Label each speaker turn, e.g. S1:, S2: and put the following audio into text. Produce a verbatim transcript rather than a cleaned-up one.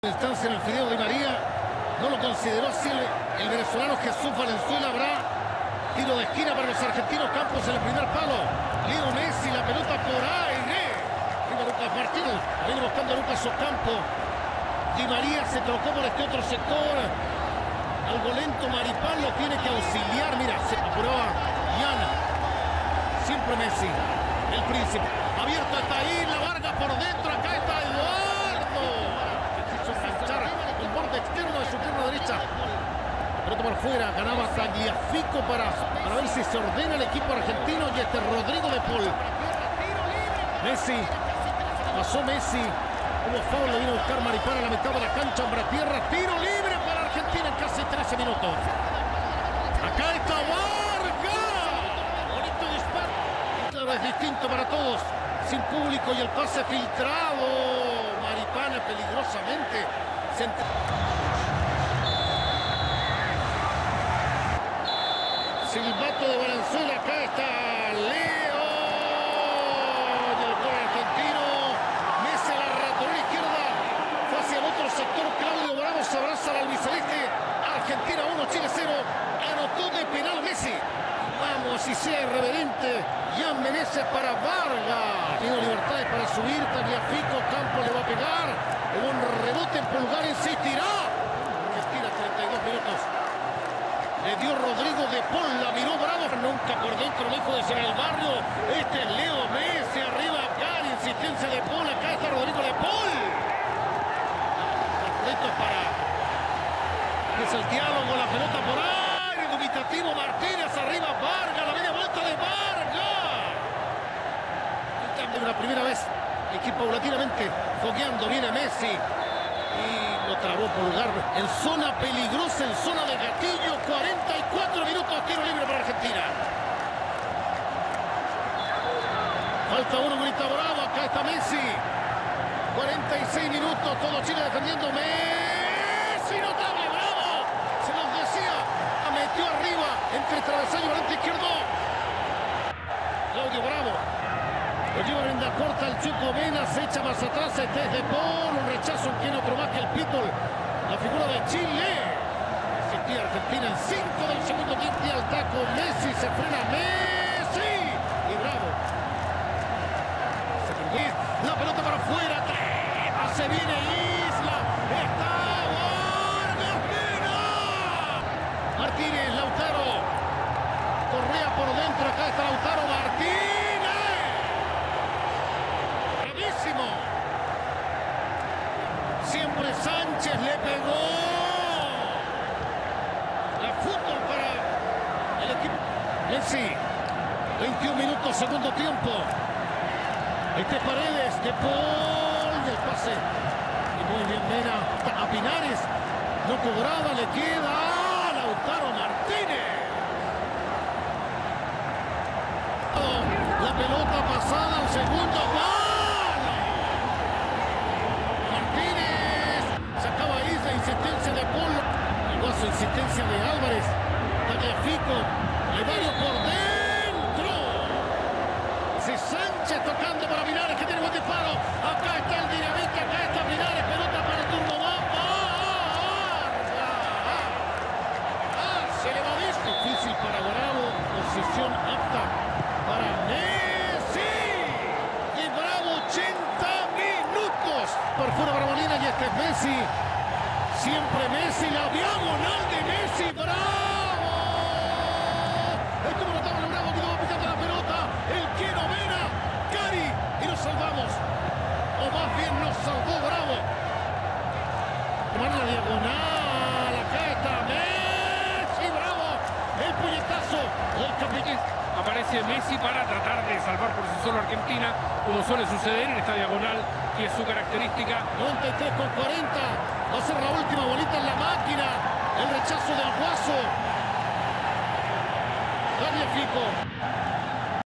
S1: Instancia en el Fideo Di María. No lo consideró así el, el venezolano Jesús Valenzuela. Habrá tiro de esquina para los argentinos. Campos en el primer palo. Leo Messi, la pelota por aire. Viva Lucas Martínez. Viene buscando a Lucas Ocampo. Di María se trocó por este otro sector. Algo lento Maripán lo tiene que auxiliar. Mira, se apuraba Yana. Siempre Messi. El príncipe. Abierto está ahí. La Vargas por dentro. Acá está Eduardo. Quiso fichar el borde externo de su pierna derecha. Pero tomar fuera. Ganaba Tagliafico para, para ver si se ordena el equipo argentino. Y este Rodrigo de Paul. Messi. Pasó Messi. Hubo foul. Lo vino a buscar Maripán a la mitad de la cancha. Hombre a tierra. Tiro libre para Argentina en casi trece minutos. Acá está Vargas. Bonito disparo. Claro, es distinto para todos. Sin público y el pase filtrado. Maripán peligrosamente. Silbato de Valenzuela. Acá está Leo. Del gol argentino. Messi a la ratonera izquierda. Fue hacia el otro sector. Claudio Bravo se abraza al albiceleste. Argentina uno, Chile cero. Anotó de penal Messi. Vamos, si sea irreverente. Jan Menezes para Vargas. Tiene libertades para subir. Tagliafico. Campos le va a pegar. Hubo un rebote en Pulgar. Insistirá. Argentina, treinta y dos minutos. Le dio Rodrigo de Paul. La miró Bravo. Nunca por dentro, lejos de ser el barrio. Este es Leo Messi. Arriba acá. Insistencia de Paul. Acá está Rodrigo de Paul. Esto es para. Es el diálogo. La pelota por aire. Dubitativo Martínez. Arriba Vargas. La media vuelta de Vargas. Una primera vez. Equipo paulatinamente fogueando. Viene Messi. Y lo trabó Pulgar. En zona peligrosa. En zona de gatillo. cuarenta y cuatro minutos. Tiro libre para Argentina. Falta uno. Grita Bravo. Acá está Messi. cuarenta y seis minutos. Todo Chile defendiendo. Messi. Notable. Bravo. Se nos decía. La metió arriba. Entre travesaño y volante izquierdo. Claudio Bravo. Lo lleva Brenda corta el Chuco Mena, se echa más atrás, este es de Paul, un rechazo en quien otro más que el Pitbull, la figura de Chile. Existía Argentina en cinco del segundo tiempo y al taco Messi, se frena Messi y Bravo. Se perdió, la pelota para afuera, se viene Isla, está Vargas, Mena. Martínez, Lautaro, Correa por dentro, acá está Lautaro, Martínez. Siempre Sánchez le pegó. La fútbol para el equipo. Messi. veintiún minutos, segundo tiempo. Este es Paredes de Paul. Y el pase. Y muy bien Mena. A Pinares. No cobraba, le queda a Lautaro Martínez. La pelota pasada al segundo. Insistencia de Paul, luego su insistencia de Álvarez, Tagliafico, Levario por dentro. Si Sánchez tocando para Pinares, que tiene buen disparo. Acá está el dinamita, acá está Pinares, pelota para el turno. Va, ah, se le va a esto. Difícil para Bravo, posición apta para Messi. Y Bravo, ochenta minutos. Por fuera para Molina y este es Messi. Siempre Messi, la diagonal de Messi, Bravo. Estuvo notable Bravo, que va picando la pelota. El que no Mena, Cari, y nos salvamos. O más bien nos salvó Bravo. Tomar la diagonal, acá está Messi, Bravo. El puñetazo del capitán.
S2: Aparece Messi para tratar de salvar por sí solo a Argentina, como suele suceder en esta diagonal, que es su característica.
S1: noventa y tres con cuarenta. Va a ser la última bolita en la máquina. El rechazo del Guaso. Tagliafico.